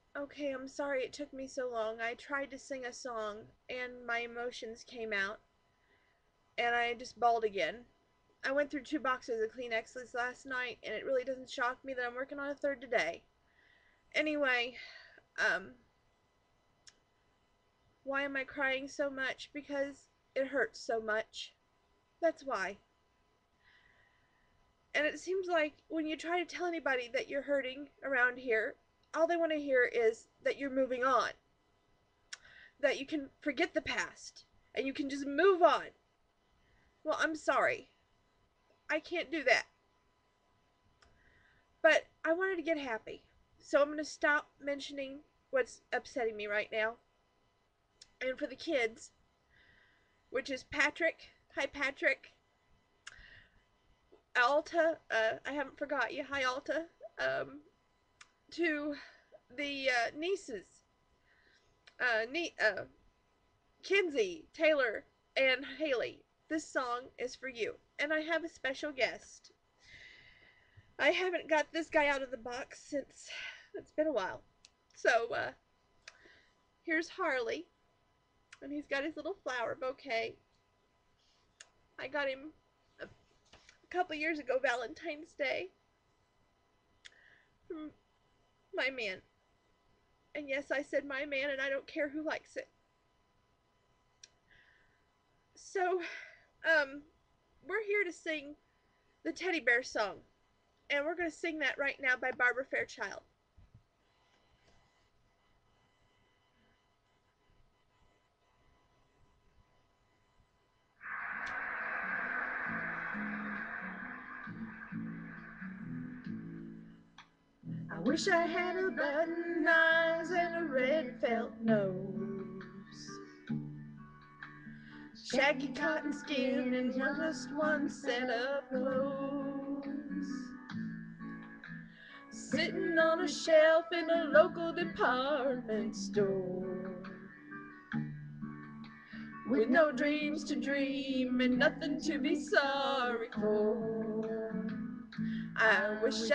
Okay, I'm sorry it took me so long. I tried to sing a song and my emotions came out and I just bawled again. I went through 2 boxes of Kleenexes last night and it really doesn't shock me that I'm working on a third today. Anyway, um, why am I crying so much? Because it hurts so much. That's why. And it seems like when you try to tell anybody that you're hurting around here, all they want to hear is that you're moving on, that you can forget the past, and you can just move on. Well, I'm sorry. I can't do that. But I wanted to get happy. So I'm going to stop mentioning what's upsetting me right now. And for the kids, which is Patrick. Hi, Patrick. Alta. I haven't forgot you. Hi, Alta. Um, to the nieces. Uh, nie- uh, Kinsey, Taylor, and Haley. This song is for you. And I have a special guest. I haven't got this guy out of the box since it's been a while. So, here's Harley, and he's got his little flower bouquet. I got him a couple years ago, Valentine's Day, from my man. And yes, I said my man, and I don't care who likes it. So, um, we're here to sing the Teddy Bear song, and we're going to sing that right now by Barbara Fairchild. I wish I had a button eyes and a red felt nose, shaggy cotton skin and just one set of clothes, sitting on a shelf in a local department store, with no dreams to dream and nothing to be sorry for. I wish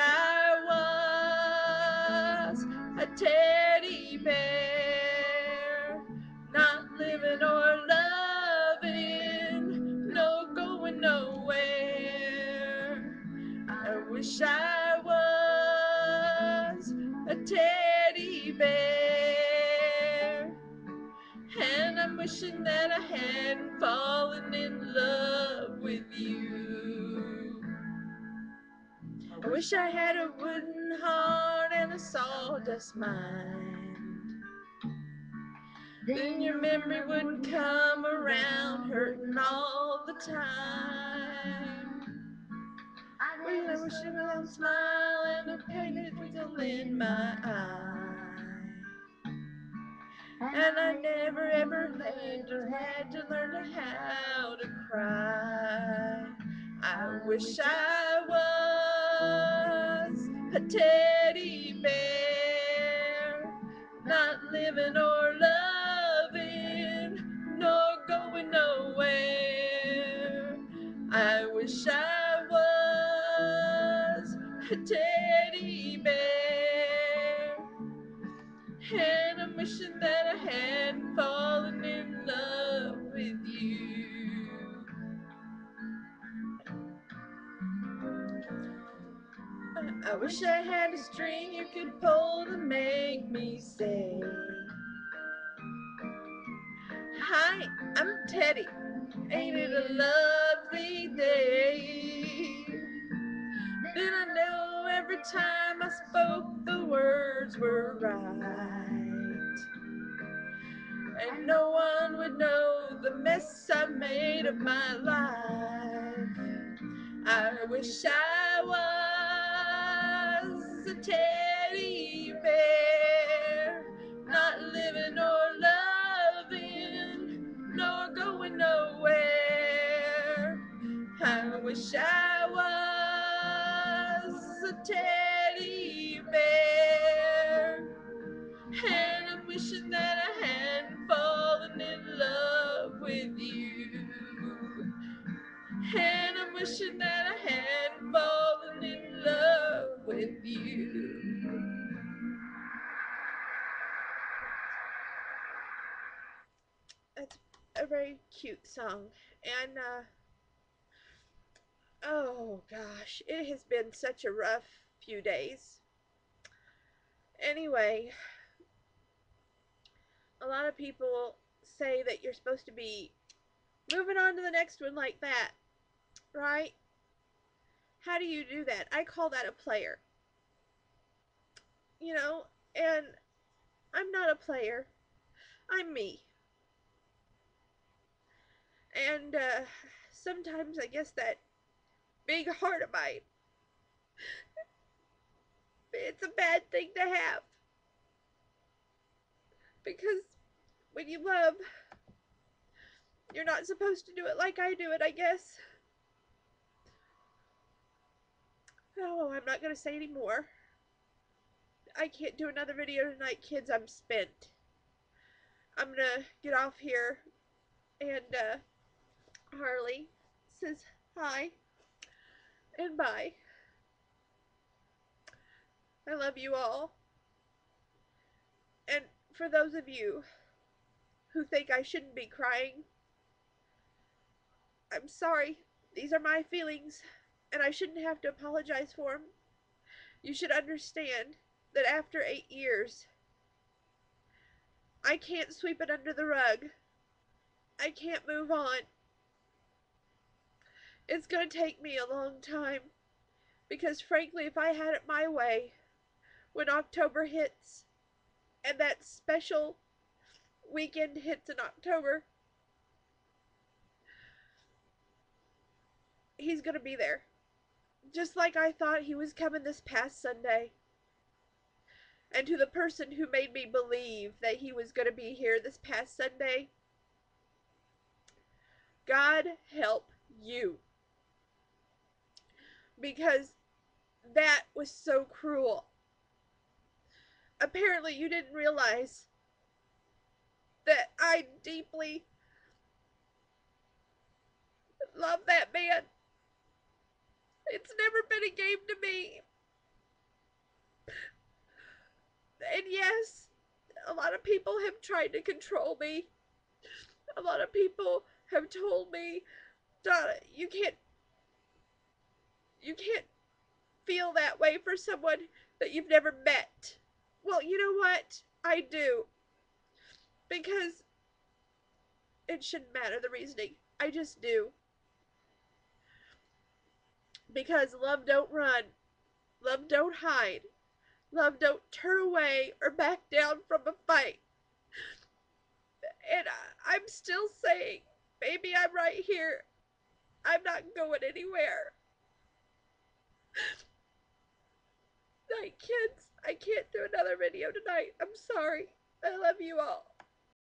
I was a teddy bear, not living or loving, no going nowhere. I wish I was a teddy bear, and I'm wishing that I hadn't fallen in love with you. I wish I had a wooden heart and a sawdust mind. Then your memory wouldn't come around hurting all the time. Well, I wish I had a smile and a painted twinkle in my eye. And I never ever had to learn how to cry. I wish I was a teddy bear, not living or loving, nor going nowhere. I wish I was a teddy bear, and I'm wishing that I hadn't fallen in love with you. I wish I had a string you could pull to make me say, hi, I'm Teddy. Ain't it a lovely day? Then I know every time I spoke the words were right, and no one would know the mess I made of my life. I wish I was a teddy bear, not living or loving, nor going nowhere. I wish I was a teddy bear, and I'm wishing that I hadn't fallen in love with you. And I'm wishing that I hadn't fallen in love with you. a very cute song. And, oh gosh, it has been such a rough few days. Anyway, a lot of people say that you're supposed to be moving on to the next one like that, right? How do you do that? I call that a player. You know, and I'm not a player. I'm me. And sometimes I guess that big heart of mine, it's a bad thing to have. Because when you love, you're not supposed to do it like I do it, I guess. Oh, I'm not going to say any more. I can't do another video tonight, kids. I'm spent. I'm going to get off here. And Harley says hi and bye. I love you all. And for those of you who think I shouldn't be crying, I'm sorry. These are my feelings, and I shouldn't have to apologize for them. You should understand that after 8 years, I can't sweep it under the rug. I can't move on. It's going to take me a long time because, frankly, if I had it my way, when October hits and that special weekend hits in October, he's going to be there. Just like I thought he was coming this past Sunday. And to the person who made me believe that he was going to be here this past Sunday, God help you. Because that was so cruel. Apparently, you didn't realize that I deeply love that man. It's never been a game to me. And yes, a lot of people have tried to control me. A lot of people have told me, Donna, you can't feel that way for someone that you've never met. Well, you know what? I do. Because it shouldn't matter the reasoning. I just do. Because love don't run. Love don't hide. Love don't turn away or back down from a fight. And I'm still saying, baby, I'm right here. I'm not going anywhere. Night, kids. I can't do another video tonight. I'm sorry. I love you all.